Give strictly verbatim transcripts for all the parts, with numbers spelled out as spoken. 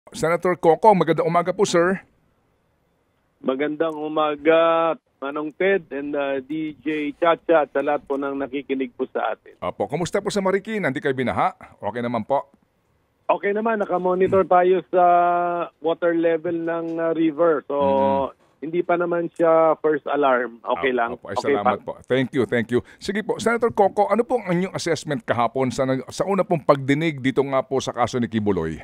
Senator Coco, magandang umaga po, sir. Magandang umaga, Manong Ted and uh, D J Chacha at sa lahat po ng nakikinig po sa atin. Opo, kumusta po sa Marikina? Hindi kayo binaha? Okay naman po. Okay naman, nakamonitor tayo sa water level ng uh, river. So, mm-hmm. hindi pa naman siya first alarm. Okay lang. Opo, ay, okay salamat pa? po. Thank you, thank you. Sige po, Senator Coco, ano pong inyong assessment kahapon sa, sa una pong pagdinig dito nga po sa kaso ni Kibuloy?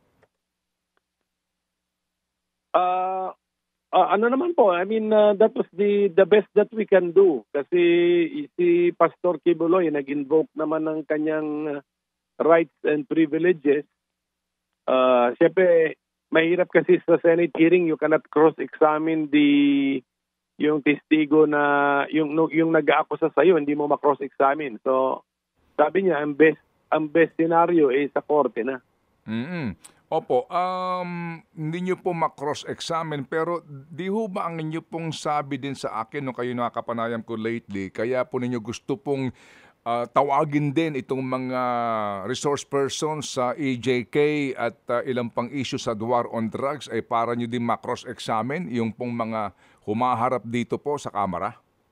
Uh, uh, ano naman po, I mean, uh, that was the the best that we can do. Kasi si Pastor Kibuloy nag-invoke naman ng kanyang rights and privileges. Uh, Siyempre, mahirap kasi sa Senate hearing, you cannot cross-examine the yung testigo na yung yung nag-aakusa sa iyo, hindi mo ma-cross-examine. So, sabi niya, ang best ang best scenario ay sa korte na. Mm-hmm. Opo, um, hindi nyo po ma-cross-examine, pero di ho ba ang inyo pong sabi din sa akin nung kayo nakapanayam ko lately, kaya po ninyo gusto pong uh, tawagin din itong mga resource persons sa E J K at uh, ilang pang issue sa war on drugs ay para nyo din ma-cross-examine yung pong mga humaharap dito po sa Kamara?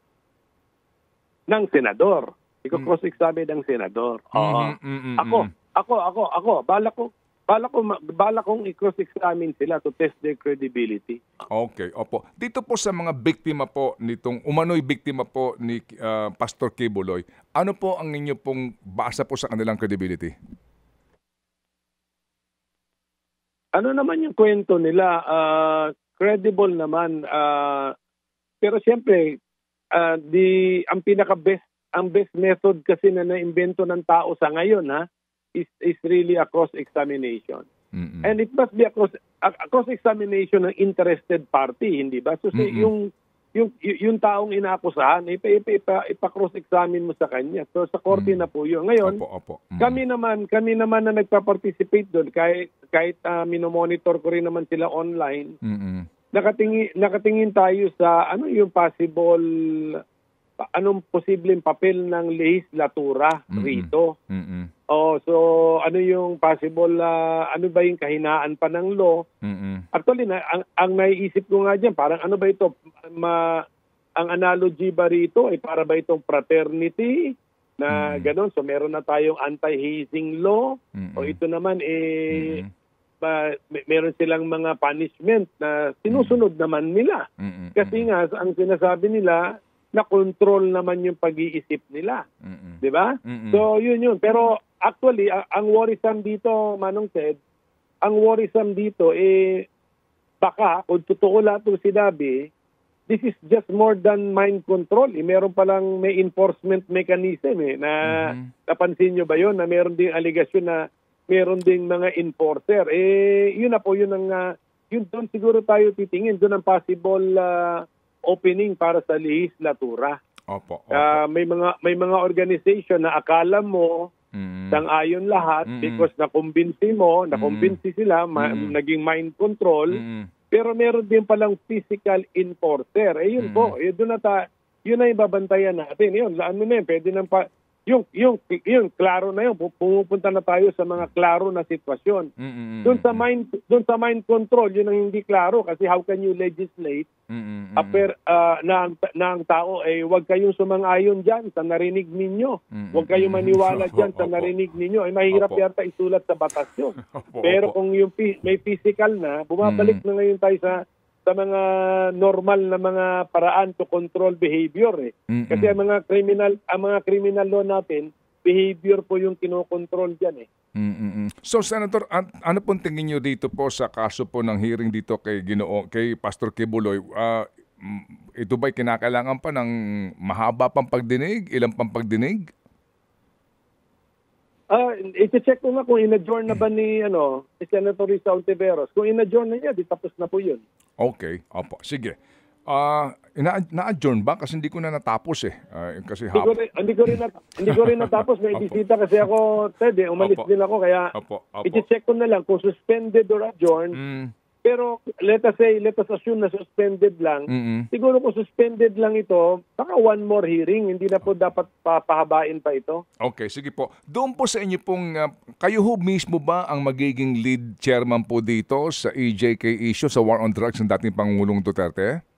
Ng senador. Iko cross-examine ng senador. Oo. Mm-hmm, mm-hmm, ako, ako, ako, ako, bala ko, Bala ko bala kong i-cross-examine sila to test their credibility. Okay, opo. Dito po sa mga biktima po nitong umano'y biktima po ni uh, Pastor Kibuloy, ano po ang inyo pong basa po sa kanilang credibility? Ano naman yung kwento nila? Uh, credible naman. Uh, pero siyempre, uh, di ang pinaka-best ang best method kasi na naimbento ng tao sa ngayon, ha? Is, is really a cross-examination. Mm-hmm. And it must be a, cross, a, a cross-examination ng interested party, hindi ba? So, mm-hmm. yung, yung, yung taong inaakusahan, ipa, ipa, ipa, ipa-cross-examine mo sa kanya. So, sa korte mm-hmm. na po yun. Ngayon, opo, opo. Mm-hmm. kami naman, kami naman na nagpa-participate doon, kahit, kahit uh, minomonitor ko rin naman sila online, mm-hmm. nakatingin, nakatingin tayo sa ano yung possible, anong posibleng papel ng lehislatura mm-hmm. rito. Mm-hmm. Oh, so ano yung possible uh, ano ba yung kahinaan pa ng law? Mm-hmm. Actually na ang, ang naiisip ko nga diyan, parang ano ba ito ma, ang analogy ba rito ay para ba itong fraternity na mm-hmm. gano'n, so meron na tayong anti-hazing law mm-hmm. o ito naman eh mm-hmm. ba, may, meron silang mga punishment na sinusunod mm-hmm. naman nila. Mm-hmm. Kasi nga ang sinasabi nila na control naman yung pag-iisip nila. Mm-hmm. 'Di ba? Mm-hmm. So yun yun, pero actually, ang worrisome dito, Manong Ted, ang worrisome dito, eh, baka, kung totoo lahat itong sinabi, this is just more than mind control. Eh. Meron palang may enforcement mechanism eh, na mm-hmm. napansin nyo ba yun, na meron ding allegation na meron ding mga enforcer. Eh, yun na po, yun ang, uh, yun doon siguro tayo titingin, doon ang possible uh, opening para sa lehislatura. Opo, opo. Uh, may mga may mga organization na akala mo mm-hmm. sang-ayon lahat mm-hmm. because nakumbinsi mo, nakumbinsi mm-hmm. sila, ma- mm-hmm. naging mind control, mm-hmm. pero meron din palang physical enforcer. Eh yun mm-hmm. po, yun, doon na ta, yun na yung babantayan natin. Yun, ano na yun, pwede nang pa, yung, yung, yung klaro na yun, pumupunta na tayo sa mga klaro na sitwasyon. Mm-hmm. Doon sa mind, doon sa mind control, yun ang hindi klaro kasi how can you legislate mm-hmm. Aper, uh, na, na ang tao ay eh, huwag kayong sumang-ayon dyan sa narinig ninyo. Mm-hmm. Huwag kayong maniwala dyan sa narinig ninyo. Ay mahirap Opo. Yata isulat sa batas yun. Opo, pero Opo. Kung yung may physical na, bumabalik mm-hmm. na ngayon tayo sa sa mga normal na mga paraan to control behavior eh. Mm-hmm. Kasi ang mga criminal ang mga criminal law natin, behavior po yung kinokontrol diyan eh. Mm-hmm. So Senator, an- ano pong tingin niyo dito po sa kaso po ng hearing dito kay Ginoo kay Pastor Kibuloy? Uh, ito ba'y kinakailangan pa ng mahaba pang pagdinig, ilang pang pagdinig? Ah, uh, i-check ko nga kung in-adjourn na ba ni ano, si Senator Risa Ontiveros. Kung in-adjourn na niya, di tapos na po 'yun. Okay, opo. Sige. Ah, uh, na-adjourn ba kasi hindi ko na natapos eh. Uh, kasi hindi ko rin, hindi ko rin, nat- hindi ko rin natapos, may bisita kasi ako, Ted, eh, umalis opo. din ako kaya opo, opo. I-check ko na lang kung suspended or adjourned. Mm. Pero let us say, let us assume na suspended lang. Mm-mm. Siguro kung suspended lang ito, baka one more hearing. Hindi na po dapat papahabain pa ito. Okay, sige po. Doon po sa inyo pong, uh, kayo ho mismo ba ang magiging lead chairman po dito sa E J K issue sa War on Drugs ng dating Pangulong Duterte?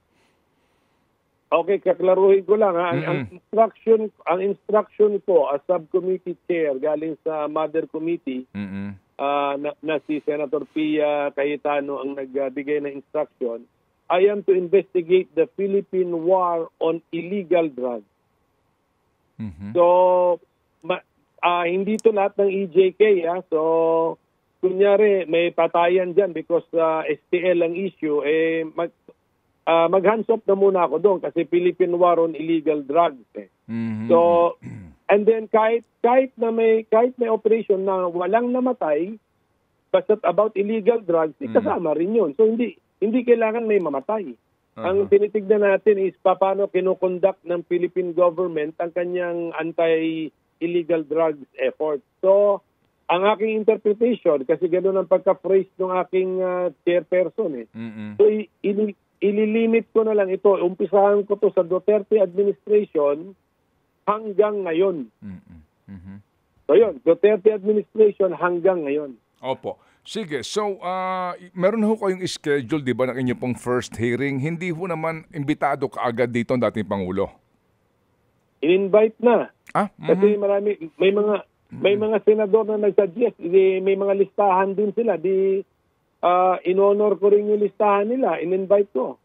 Okay, kaklaruhin ko lang. Ha? Ang, ang instruction ang instruction ko as subcommittee chair galing sa Mother Committee, Mm-mm. uh, na, na si Senator Pia Cayetano ang nagbigay ng instruction, I am to investigate the Philippine war on illegal drugs. Mm-hmm. So, ma, uh, hindi to lahat ng E J K. Ha? So, kunyari, may patayan dyan because uh, S T L ang issue, eh, mag, uh, mag-hands off na muna ako doon kasi Philippine war on illegal drugs. Eh. Mm-hmm. So, and then kahit kahit na may kahit may operation na walang namatay basta about illegal drugs, mm-hmm. kasama rin 'yun. So hindi hindi kailangan may mamatay. Uh-huh. Ang tinitignan natin is paano kinokonduct ng Philippine government ang kanyang anti-illegal drugs effort. So, ang aking interpretation, kasi gano'n ang pagka-phrase ng aking uh, chairperson eh. Mm-hmm. So, i- i- ililimit ko na lang ito. Umpisahan ko to sa Duterte administration hanggang ngayon. Mm-hmm. So yun, Duterte administration hanggang ngayon. Opo. Sige, so uh, meron ho kayong schedule, di ba, ng inyong pong first hearing. Hindi ho naman imbitado kaagad dito ang dating Pangulo. In-invite na. Ah? Mm-hmm. Kasi marami, may mga may mga senador na nagsuggest, may mga listahan din sila. Di uh, in-honor ko rin yung listahan nila, in-invite ko.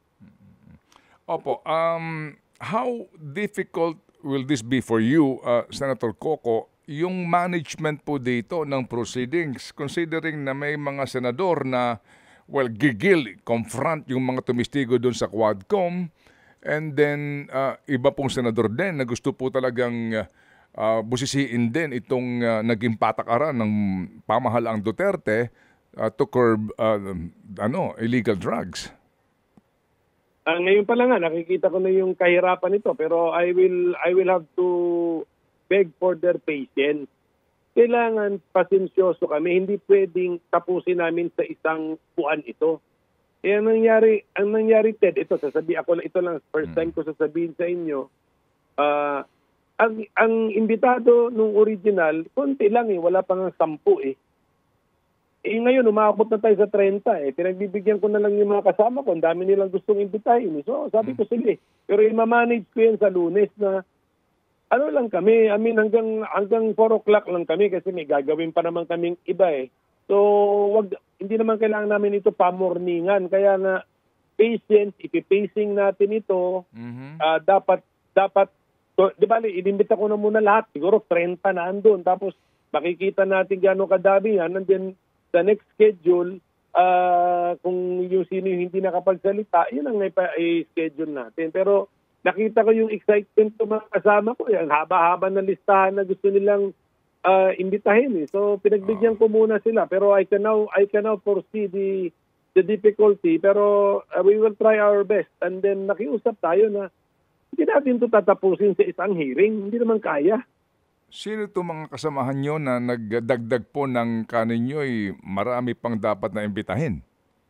Opo. Um, how difficult will this be for you, uh, Senator Coco, yung management po dito ng proceedings, considering na may mga senador na, well, gigil, confront yung mga tumistigo doon sa Quadcom, and then uh, iba pong senador din na gusto po talagang uh, uh, busisiin din itong uh, naging patakaran ng pamahalaang Duterte uh, to curb uh, ano, illegal drugs. Uh, ngayon pa lang nga, nakikita ko na yung kahirapan nito, pero I will I will have to beg for their patience. Kailangan pasensyoso kami, hindi pwedeng tapusin namin sa isang buwan ito. Eh, ang nangyari, ang nangyari, Ted, ito, sasabi ako, ito lang, first time ko sasabihin sa inyo, uh, ang, ang imbitado nung original, konti lang eh, wala pang sampu eh. Eh ngayon, umabot na tayo sa thirty eh. Pinagbibigyan ko na lang yung mga kasama ko. Ang dami nilang gustong imbitahin. Eh. So, sabi ko, sige. Pero i-manage ko yan sa Lunes na ano lang kami. I mean, hanggang, hanggang four o'clock lang kami kasi may gagawin pa naman kaming iba eh. So, wag, hindi naman kailangan namin ito pamorningan. Kaya nga, patience, ipipacing natin ito. Mm-hmm. Uh, dapat, dapat, so, di ba, inimbita ko na muna lahat. Siguro thirty na andun. Tapos, makikita natin gano'ng kadami yan. And then, the next schedule, uh, kung yung sino yung hindi nakapagsalita, yun ang i-schedule natin. Pero nakita ko yung excitement ng mga kasama ko. Ang haba-haba na listahan na gusto nilang uh, imbitahin. Eh. So pinagbigyan ko muna sila. Pero I can now, I can now foresee the, the difficulty. Pero uh, we will try our best. And then nakiusap tayo na hindi natin ito tatapusin sa isang hearing. Hindi naman kaya. Sino itong mga kasamahan nyo na nagdagdag po ng kanin nyo ay marami pang dapat na imbitahin?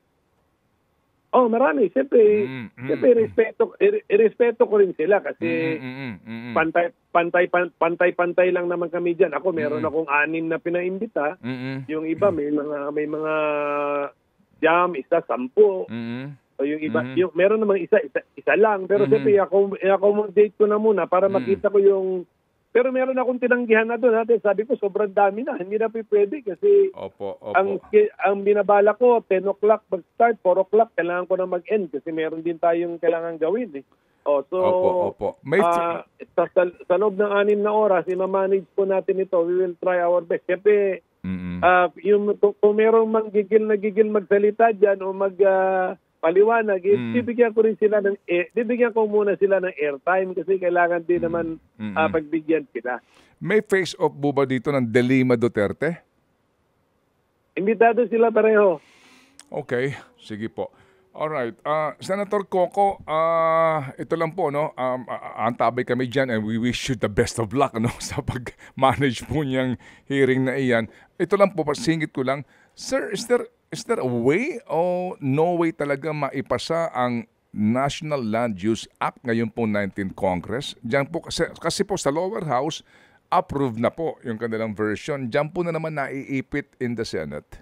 Oh, marami. Siyempre, mm, mm, siyempre respeto, irespeto ko rin sila kasi mm, mm, mm, mm. pantay, pantay, pantay, pantay lang naman kami dyan. Ako, meron mm. akong anim na pinaimbita. Mm, mm. Yung iba, may mga, may mga jam, isa, sampu. Mm, o yung iba, mm. yung, meron namang isa, isa, isa lang. Pero mm. siyempre, ako, accommodate ko na muna para mm. makita ko yung. Pero meron akong tinanggihan na doon. Natin. Sabi ko, sobrang dami na. Hindi na pwede kasi opo, opo. ang ang binabala ko, ten o'clock mag-start, four o'clock, kailangan ko na mag-end kasi meron din tayong kailangan gawin. Eh. O, so, opo, opo. May uh, sa, sa, sa loob ng anim na oras, i-manage po natin ito. We will try our best. Siyempre, uh, yung, kung merong manggigil na gigil magsalita dyan o mag... Uh, paliwanag, mm. bibigyan ko rin sila ng eh, bibigyan ko muna sila ng airtime kasi kailangan din naman mm. uh, pagbigyan sila. May face-off po ba dito ng Delima Duterte? Imbitado sila pareho. Okay, sige po. Alright, uh, Senator Coco, uh, ito lang po, no? Um, uh, antabay kami dyan and we wish you the best of luck no? Sa pag-manage po niyang hearing na iyan. Ito lang po, pasingit ko lang. Sir, is there is there a way o no way talaga maipasa ang National Land Use Act ngayon po nineteenth Congress? Diyan po, kasi, kasi po sa lower house, approved na po yung kanilang version. Diyan po na naman naiipit in the Senate.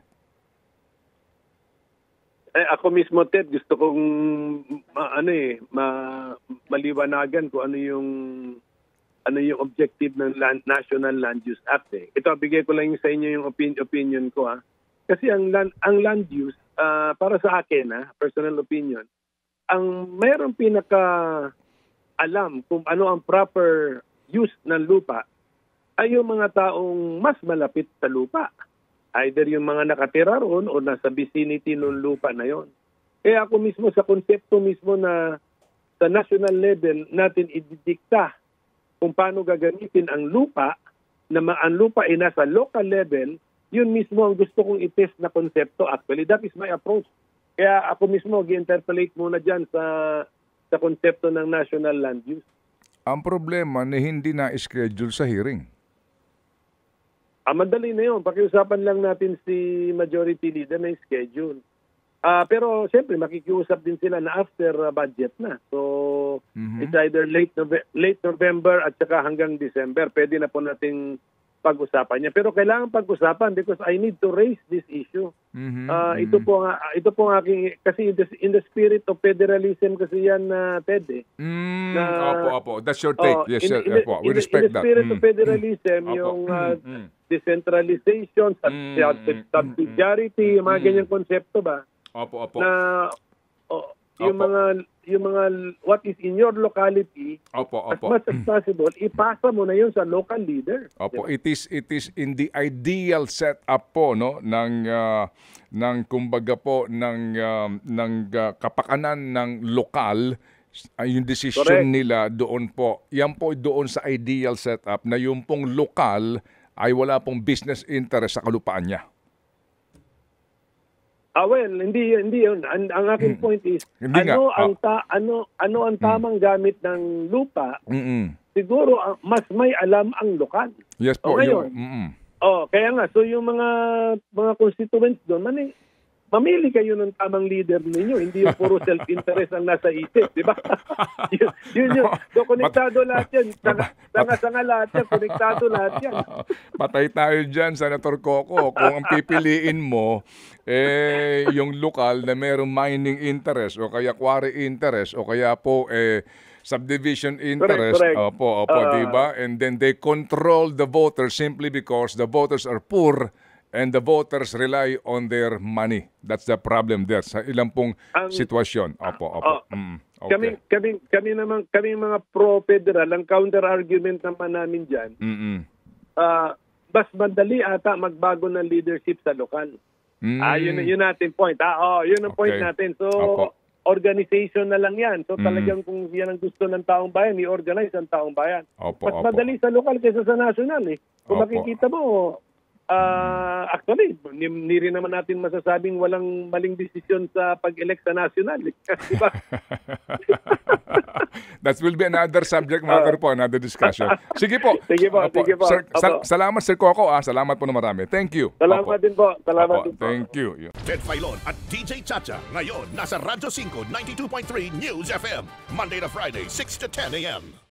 Eh, ako mismo, Ted, gusto kong ma, ano eh, ma, maliwanagan kung ano yung ano yung objective ng land, National Land Use Act. Eh. Ito, bigay ko lang yung sa inyo yung opinion, opinion ko. Ha? Kasi ang land, ang land use, uh, para sa akin, ha, personal opinion, ang mayroong pinaka-alam kung ano ang proper use ng lupa ay yung mga taong mas malapit sa lupa. Either yung mga nakatira roon o nasa vicinity ng lupa na yon. Kaya ako mismo sa konsepto mismo na sa national level natin ididikta kung paano gagamitin ang lupa, na ang lupa ay nasa local level, yun mismo ang gusto kong itest na konsepto. Actually, that is my approach. Kaya ako mismo gi-interpolate muna dyan sa, sa konsepto ng national land use. Ang problema na hindi na-schedule sa hearing. Ah, madali na yun. Pakiusapan lang natin si Majority Leader na yung schedule. Ah, pero siyempre makikiusap din sila na after uh, budget na. So mm-hmm. it's either late Nove- late November at saka hanggang December. Pwede na po nating pag-usapan niya. Pero kailangan pag-usapan because I need to raise this issue. Mm-hmm. Uh, ito po nga ito po ang aking kasi in the, in the spirit of federalism kasi yan na uh, Ted eh. Mm, na, opo, opo. That's your take. Uh, yes, in, sir. In, the, opo. We in, respect in the that. spirit mm. of federalism, mm. yung uh, mm. decentralization, mm. subsidiarity, mm. yung mga mm. ganyang konsepto ba? Opo, opo. Na oh, yung Opo. mga yung mga what is in your locality, opo, as opo. much as possible, ipasa mo na yun sa local leader. Opo, diba? it is it is in the ideal setup po no ng uh, ng kumbaga po ng uh, ng uh, kapakanan ng lokal uh, yung decision Correct. nila doon po. Yan po doon sa ideal setup na yung pong lokal ay wala pong business interest sa kalupaan niya. Ah well, hindi hindi yun. Ang, ang aking point is Hindi ano nga. ang ta, ano ano ang tamang gamit ng lupa? Mm-mm. Siguro ah, mas may alam ang lokal. Yes O po. ngayon, Yung, mm-mm. oh, kaya nga so yung mga mga constituents doon, mani mamili kayo ng tamang leader ninyo, hindi yung puro self-interest ang nasa isip, di ba? yun, yun yun. So, konektado lahat yan. Sanga, sanga, sanga lahat yan. Konektado lahat yan. Patay tayo dyan, Senator Coco. Kung ang pipiliin mo, eh, yung lokal na mayroong mining interest o kaya quarry interest o kaya po, eh, subdivision interest. Correct, correct. Opo, opo, Uh, diba? And then they control the voters simply because the voters are poor and the voters rely on their money. That's the problem there sa ilang pong Ang- sitwasyon. Opo, opo. Oh, Mm, okay. Kami kami kami naman kami mga pro-federal, ang counter argument naman namin diyan. Mm-mm. Ah, mas madali ata magbago ng leadership sa lokal. Mm. Ah, yun yun natin point. Ah, oh, yun ang point Okay. natin. So Opo. organization na lang yan. So Mm. talagang kung yan ang gusto ng taong bayan, i-organize ang taong bayan. Opo, Mas opo. madali sa lokal kaysa sa national eh. Kung Opo. makikita mo, ah actually, ni, ni rin naman natin masasabing walang maling desisyon sa pag-elect sa national. Eh. Di ba? That will be another subject matter po, another discussion. Sige po. Sige po, Opo. sige po. Sir, sal- Opo. salamat Sir Coco. Ah. Salamat po na marami. Thank you. Salamat Opo. din po. Salamat Opo. din po. Thank you. Yun. Ted Filon at D J Chacha. Ngayon, nasa Radyo five ninety-two point three News F M. Monday to Friday, six to ten a m